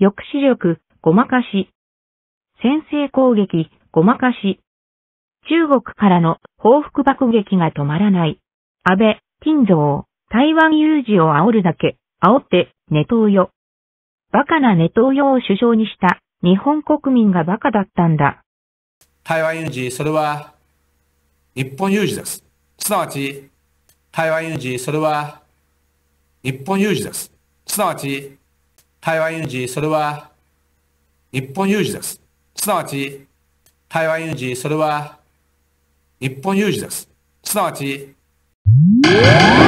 抑止力、ごまかし。先制攻撃、ごまかし。中国からの報復爆撃が止まらない。安倍、金蔵、台湾有事を煽るだけ、煽って、ネトウヨ。バカなネトウヨを首相にした日本国民がバカだったんだ。 台湾有事、それは日本有事です。すなわち、台湾有事、それは日本有事です。すなわち、台湾有事、それは日本有事です。すなわち、台湾有事、それは日本有事です。すなわち、